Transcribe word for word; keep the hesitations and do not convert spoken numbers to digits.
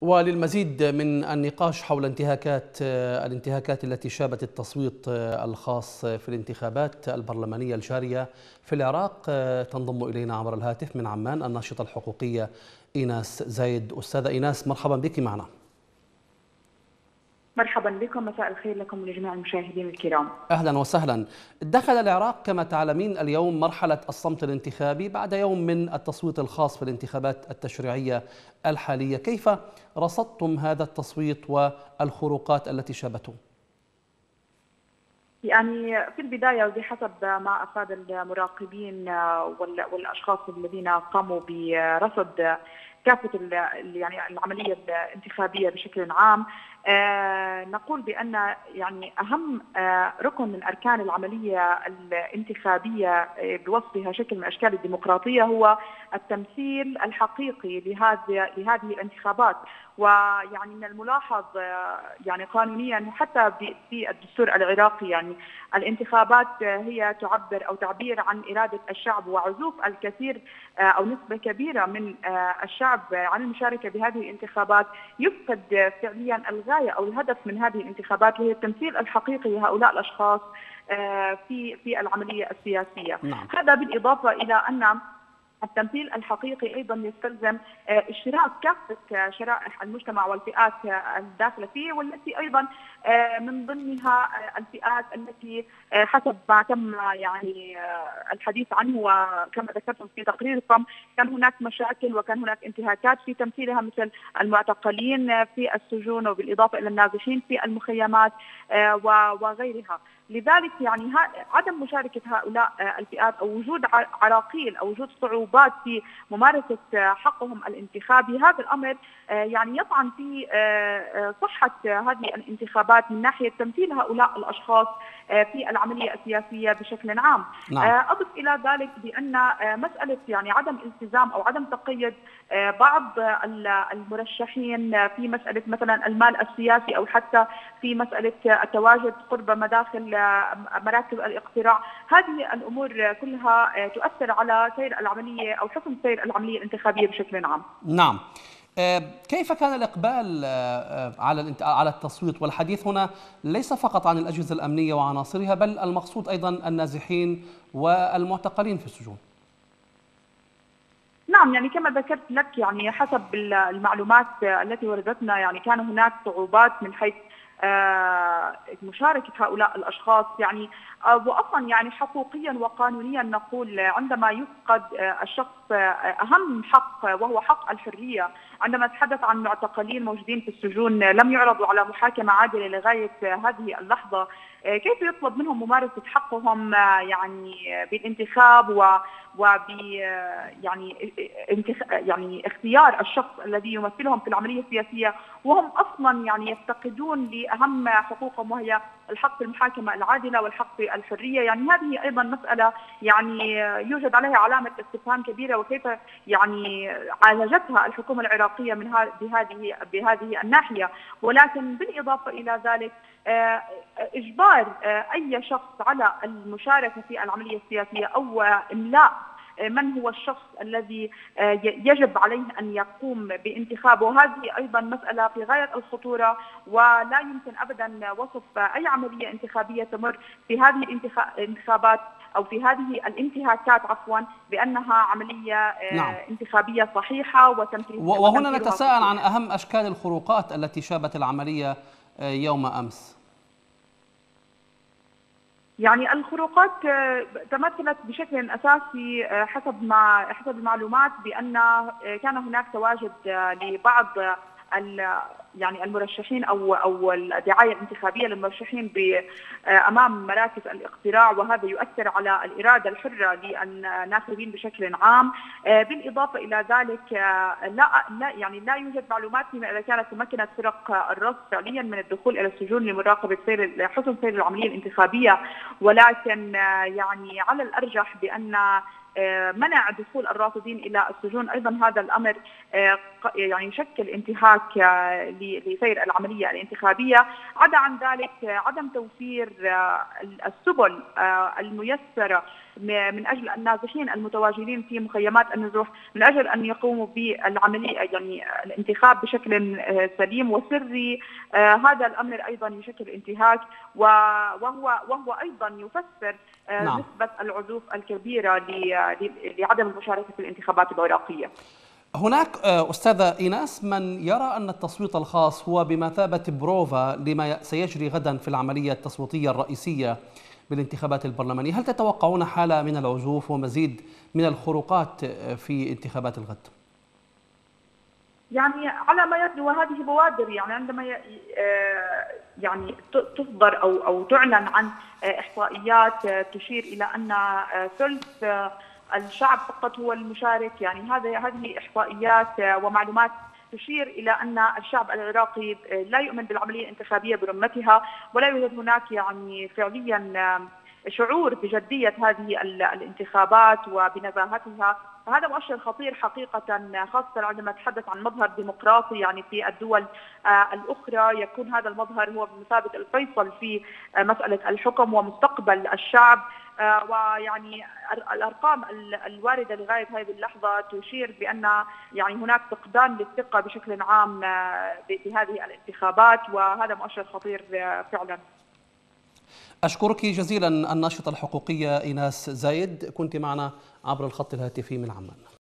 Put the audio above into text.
وللمزيد من النقاش حول انتهاكات الانتهاكات التي شابت التصويت الخاص في الانتخابات البرلمانية الجارية في العراق، تنضم إلينا عبر الهاتف من عمان الناشطة الحقوقية إيناس زايد. أستاذة إيناس، مرحبا بك معنا. مرحبا بكم، مساء الخير لكم ولجميع المشاهدين الكرام. أهلا وسهلا. دخل العراق كما تعلمين اليوم مرحلة الصمت الانتخابي بعد يوم من التصويت الخاص في الانتخابات التشريعية الحالية، كيف رصدتم هذا التصويت والخروقات التي شابته؟ يعني في البداية وبحسب ما أفاد المراقبين والأشخاص الذين قاموا برصد كافة يعني العملية الانتخابية بشكل عام، آه نقول بأن يعني أهم آه ركن من أركان العملية الانتخابية آه بوصفها شكل من أشكال الديمقراطية هو التمثيل الحقيقي لهذه لهذه الانتخابات. ويعني من الملاحظ آه يعني قانونيا حتى في الدستور العراقي يعني الانتخابات آه هي تعبر أو تعبير عن إرادة الشعب، وعزوف الكثير آه أو نسبة كبيرة من آه الشعب عن المشاركة بهذه الانتخابات يفقد فعليا الغاية أو الهدف من هذه الانتخابات، وهي التمثيل الحقيقي لهؤلاء الأشخاص في في العملية السياسية. نعم. هذا بالإضافة إلى أن التمثيل الحقيقي أيضا يستلزم اشتراك كافة شرائح المجتمع والفئات الداخلة فيه، والتي أيضا من ضمنها الفئات التي حسب ما تم يعني الحديث عنه وكما ذكرتم في تقريركم كان هناك مشاكل وكان هناك انتهاكات في تمثيلها، مثل المعتقلين في السجون وبالإضافة إلى النازحين في المخيمات وغيرها. لذلك يعني عدم مشاركة هؤلاء الفئات أو وجود عراقيل أو وجود صعوبات في ممارسة حقهم الانتخابي، هذا الأمر يعني يطعن في صحة هذه الانتخابات من ناحية تمثيل هؤلاء الأشخاص في العملية السياسية بشكل عام. نعم. أضف إلى ذلك بأن مسألة يعني عدم التزام أو عدم تقيد بعض المرشحين في مسألة مثلا المال السياسي أو حتى في مسألة التواجد قرب مداخل مراكز الاقتراع، هذه الأمور كلها تؤثر على سير العملية أو حسن سير العملية الانتخابية بشكل عام. نعم. كيف كان الإقبال على على التصويت؟ والحديث هنا ليس فقط عن الأجهزة الأمنية وعناصرها، بل المقصود أيضا النازحين والمعتقلين في السجون. نعم، يعني كما ذكرت لك يعني حسب المعلومات التي وردتنا يعني كان هناك صعوبات من حيث مشاركة هؤلاء الأشخاص، يعني وأصلا يعني حقوقيا وقانونيا نقول عندما يفقد الشخص أهم حق وهو حق الحرية، عندما نتحدث عن معتقلين موجودين في السجون لم يعرضوا على محاكمة عادلة لغاية هذه اللحظة، كيف يطلب منهم ممارسة حقهم يعني بالانتخاب و وب يعني يعني اختيار الشخص الذي يمثلهم في العملية السياسية وهم أصلا يعني يفتقدون لأهم حقوقهم وهي الحق في المحاكمة العادلة والحق في الحرية. يعني هذه أيضا مسألة يعني يوجد عليها علامة استفهام كبيرة، وكيف يعني عالجتها الحكومة العراقية من بهذه بهذه الناحية. ولكن بالإضافة إلى ذلك إجبار أي شخص على المشاركة في العملية السياسية أو إملاء من هو الشخص الذي يجب عليه أن يقوم بانتخابه، وهذه أيضا مسألة في غاية الخطورة، ولا يمكن أبدا وصف أي عملية انتخابية تمر في هذه الانتخابات أو في هذه الانتهاكات عفوا بأنها عملية نعم. انتخابية صحيحة وتمثيل. وهنا نتساءل عن أهم أشكال الخروقات التي شابت العملية يوم أمس. يعني الخروقات تمثلت بشكل أساسي حسب ما حسب المعلومات بأن كان هناك تواجد لبعض يعني المرشحين او او الدعايه الانتخابيه للمرشحين امام مراكز الاقتراع، وهذا يؤثر على الاراده الحره للناخبين بشكل عام. بالاضافه الى ذلك لا لا يعني لا يوجد معلومات فيما اذا كانت تمكنت فرق الرصد فعليا من الدخول الى السجون لمراقبه سير حسن سير العمليه الانتخابيه، ولكن يعني على الارجح بان منع دخول الراصدين الى السجون ايضا هذا الامر يعني يشكل انتهاك لسير العمليه الانتخابيه. عدا عن ذلك عدم توفير السبل الميسره من أجل النازحين المتواجدين في مخيمات النزوح من أجل أن يقوموا بالعملية يعني الانتخاب بشكل سليم وسري. هذا الأمر أيضا يشكل انتهاك وهو وهو أيضا يفسر نعم. نسبة العزوف الكبيرة لعدم المشاركة في الانتخابات العراقية. هناك أستاذة إيناس من يرى أن التصويت الخاص هو بمثابة بروفا لما سيجري غدا في العملية التصويتية الرئيسية بالانتخابات البرلمانية. هل تتوقعون حالة من العزوف ومزيد من الخروقات في انتخابات الغد؟ يعني على ما يبدو وهذه بوادر، يعني عندما يعني تصدر او او تعلن عن احصائيات تشير الى ان ثلث الشعب فقط هو المشارك، يعني هذا هذه احصائيات ومعلومات تشير الى ان الشعب العراقي لا يؤمن بالعمليه الانتخابيه برمتها، ولا يوجد هناك يعني فعليا شعور بجديه هذه الانتخابات وبنزاهتها. فهذا مؤشر خطير حقيقة، خاصة عندما نتحدث عن مظهر ديمقراطي. يعني في الدول الأخرى يكون هذا المظهر هو بمثابة الفيصل في مسألة الحكم ومستقبل الشعب. ويعني الأرقام الواردة لغاية هذه اللحظة تشير بأن يعني هناك فقدان للثقة بشكل عام بهذه الانتخابات، وهذا مؤشر خطير فعلا. أشكرك جزيلا الناشطة الحقوقية إيناس زايد، كنت معنا عبر الخط الهاتفي من عمان.